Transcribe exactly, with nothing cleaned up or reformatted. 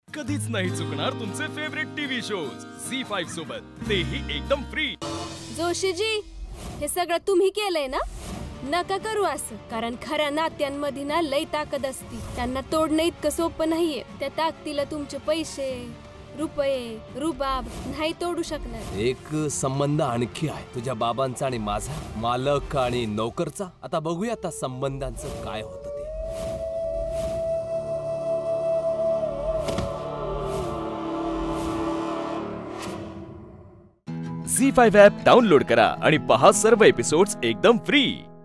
कधीच नाही चुकणार तुमचे favourite TV shows Zee five सोबत, तेही एकदम फ्री। जोशीजी, हे सगळं तुम्ही केलंय ना? नका करू असं, कारण खऱ्या नात्यांमध्ये ना लई ताकद असती, त्यांना तोडणं इतकं सोपं नाहीये। त्या ताकदीला तुमचे पैसे, रुपये, रुबाब नाही तोडू शकणार। एक संबंध आणखी आहे, तुझ्या बाबांचा आणि माझा, मालक आणि नोकरचा। आता बघूया आता संबंधांचं काय होतं ते। झी फाईव्ह ॲप डाउनलोड करा आणि पहा सर्व एपिसोड्स एकदम फ्री।